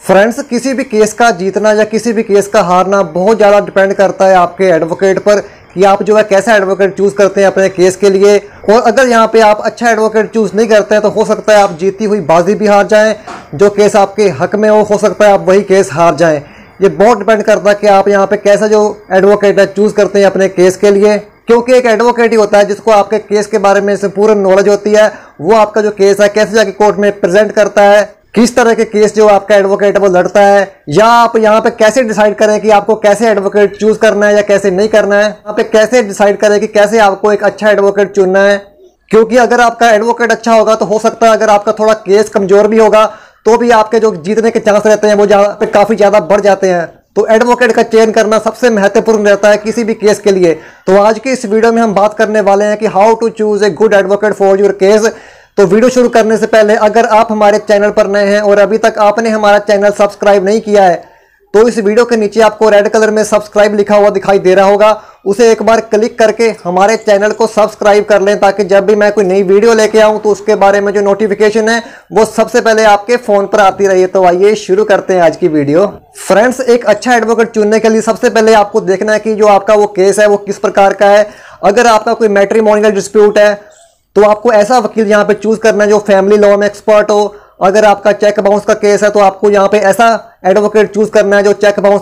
Friends, किसी भी case का जीतना या किसी भी केस का हारना बहुत ज़्यादा डिपेंड करता है आपके एडवोकेट पर कि आप जो है कैसा एडवोकेट चूज़ करते हैं अपने केस के लिए। और अगर यहाँ पे आप अच्छा एडवोकेट चूज़ नहीं करते हैं तो हो सकता है आप जीती हुई बाजी भी हार जाएं, जो केस आपके हक में हो सकता है आप वही केस हार जाएं। ये बहुत डिपेंड करता है कि आप यहाँ पे कैसा जो एडवोकेट है चूज़ करते हैं अपने केस के लिए, क्योंकि एक एडवोकेट ही होता है जिसको आपके केस के बारे में संपूर्ण नॉलेज होती है। वो आपका जो केस है कैसे जाके कोर्ट में प्रेजेंट करता है, किस तरह के केस जो आपका एडवोकेट है वो लड़ता है, या आप यहाँ पे कैसे डिसाइड करें कि आपको कैसे एडवोकेट चूज करना है या कैसे नहीं करना है। यहाँ पे कैसे डिसाइड करें कि कैसे आपको एक अच्छा एडवोकेट चुनना है, क्योंकि अगर आपका एडवोकेट अच्छा होगा तो हो सकता है अगर आपका थोड़ा केस कमजोर भी होगा तो भी आपके जो जीतने के चांस रहते हैं वो काफी ज्यादा बढ़ जाते हैं। तो एडवोकेट का चयन करना सबसे महत्वपूर्ण रहता है किसी भी केस के लिए। तो आज की इस वीडियो में हम बात करने वाले हैं कि how to choose a good advocate for your case. तो वीडियो शुरू करने से पहले अगर आप हमारे चैनल पर नए हैं और अभी तक आपने हमारा चैनल सब्सक्राइब नहीं किया है तो इस वीडियो के नीचे आपको रेड कलर में सब्सक्राइब लिखा हुआ दिखाई दे रहा होगा, उसे एक बार क्लिक करके हमारे चैनल को सब्सक्राइब कर लें ताकि जब भी मैं कोई नई वीडियो लेके आऊं तो उसके बारे में जो नोटिफिकेशन है वो सबसे पहले आपके फोन पर आती रही। तो आइए शुरू करते हैं आज की वीडियो। फ्रेंड्स, एक अच्छा एडवोकेट चुनने के लिए सबसे पहले आपको देखना है कि जो आपका वो केस है वो किस प्रकार का है। अगर आपका कोई मैट्रिमोनियल डिस्प्यूट है तो आपको ऐसा वकील यहाँ पे चूज करना है जो फैमिली लॉ में एक्सपर्ट हो। अगर आपका चेक बाउंस का केस है तो आपको यहाँ पे ऐसा एडवोकेट चूज करना है जो चेक बाउंस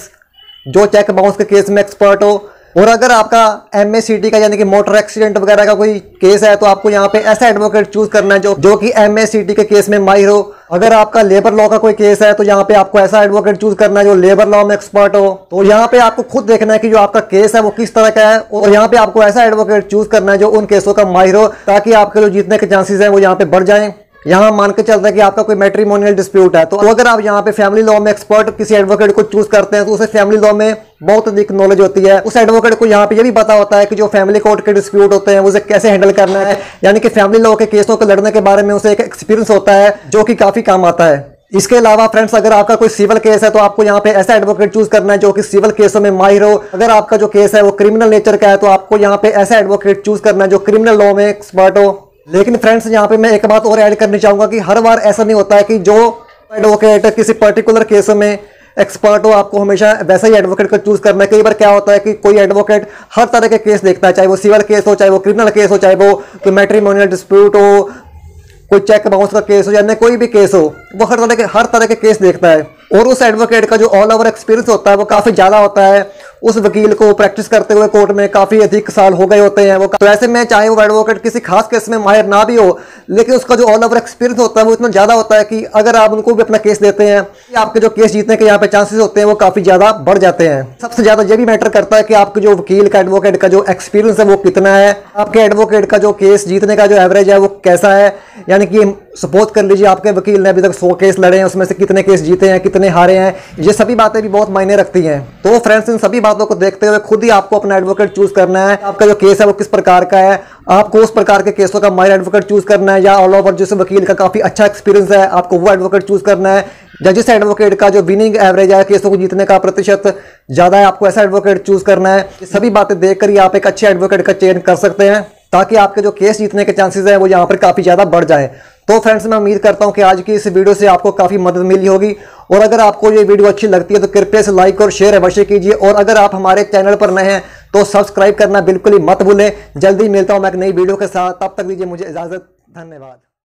के केस में एक्सपर्ट हो। और अगर आपका MACT का यानी कि मोटर एक्सीडेंट वगैरह का कोई केस है तो आपको यहाँ पे ऐसा एडवोकेट चूज करना है जो कि MACT के केस में माहिर हो। अगर आपका लेबर लॉ का कोई केस है तो यहाँ पे आपको ऐसा एडवोकेट चूज करना है जो लेबर लॉ में एक्सपर्ट हो। तो यहाँ पे आपको खुद देखना है कि जो आपका केस है वो किस तरह का है और यहाँ पे आपको ऐसा एडवोकेट चूज करना है जो उन केसों का माहिर हो ताकि आपके जो जीतने के चांसेस हैं वो यहाँ पे बढ़ जाएं। यहाँ मान के चलता है कि आपका कोई मैट्रिमोनियल डिस्प्यूट है तो अगर आप यहाँ पे फैमिली लॉ में एक्सपर्ट किसी एडवोकेट को चूज करते हैं तो उसे फैमिली लॉ में बहुत अधिक नॉलेज होती है। उस एडवोकेट को यहाँ पे ये भी पता होता है कि जो फैमिली कोर्ट के डिस्प्यूट होते हैं उसे कैसे हैंडल करना है, यानी कि फैमिली लॉ के केसों को लड़ने के बारे में उसे एक एक्सपीरियंस होता है जो कि काफी काम आता है। इसके अलावा फ्रेंड्स, अगर आपका कोई सिविल केस है तो आपको यहाँ पे ऐसा एडवोकेट चूज करना है जो कि सिविल केसों में माहिर हो। अगर आपका जो केस है वो क्रिमिनल नेचर का है तो आपको यहाँ पे ऐसा एडवोकेट चूज करना है जो क्रिमिनल लॉ में एक्सपर्ट हो। लेकिन फ्रेंड्स, यहाँ पे मैं एक बात और ऐड करनी चाहूंगा कि हर बार ऐसा नहीं होता है कि जो एडवोकेट किसी पर्टिकुलर केस में एक्सपर्ट हो आपको हमेशा वैसा ही एडवोकेट को चूज करना है। कई बार क्या होता है कि कोई एडवोकेट हर तरह के केस देखता है, चाहे वो सिविल केस हो, चाहे वो क्रिमिनल केस हो, चाहे वो कोई मैट्रिमोनियल डिस्प्यूट हो, कोई चेक बाउंस का केस हो, यानी कोई भी केस हो, वो हर तरह के केस देखता है। और उस एडवोकेट का जो ऑल ओवर एक्सपीरियंस होता है वो काफी ज्यादा होता है। उस वकील को प्रैक्टिस करते हुए कोर्ट में काफी अधिक साल हो गए होते हैं वो। तो ऐसे में चाहे वो एडवोकेट किसी खास केस में माहिर ना भी हो, लेकिन उसका जो ऑल ओवर एक्सपीरियंस होता है वो इतना ज्यादा होता है कि अगर आप उनको भी अपना केस देते हैं आपके जो केस जीतने के यहाँ पे चांसेस होते हैं वो काफी ज्यादा बढ़ जाते हैं। सबसे ज्यादा ये भी मैटर करता है कि आपके जो वकील का एडवोकेट का जो एक्सपीरियंस है वो कितना है, आपके एडवोकेट का जो केस जीतने का जो एवरेज है वो कैसा है। यानी कि सपोज कर लीजिए आपके वकील ने अभी तक 100 केस लड़े हैं, उसमें से कितने केस जीते हैं, कितने हारे हैं, ये सभी बातें भी बहुत मायने रखती हैं। तो फ्रेंड्स, इन सभी बातों को देखते हुए खुद ही आपको अपना एडवोकेट चूज करना है। आपका जो केस है वो किस प्रकार का है, आपको उस प्रकार के केसों का माहिर एडवोकेट चूज करना है, या ऑल ओवर जिस वकील का काफी अच्छा एक्सपीरियंस है आपको वो एडवोकेट चूज करना है, या जिस एडवोकेट का जो विनिंग एवरेज है, केसों को जीतने का प्रतिशत ज्यादा है, आपको ऐसा एडवोकेट चूज करना है। ये सभी बातें देखकर ही आप एक अच्छे एडवोकेट का चयन कर सकते हैं ताकि आपके जो केस जीतने के चांसेस हैं वो यहाँ पर काफी ज्यादा बढ़ जाए। तो फ्रेंड्स, मैं उम्मीद करता हूं कि आज की इस वीडियो से आपको काफी मदद मिली होगी। और अगर आपको ये वीडियो अच्छी लगती है तो कृपया से लाइक और शेयर अवश्य कीजिए। और अगर आप हमारे चैनल पर नए हैं तो सब्सक्राइब करना बिल्कुल ही मत भूलें। जल्दी मिलता हूं मैं एक नई वीडियो के साथ, तब तक दीजिए मुझे इजाजत। धन्यवाद।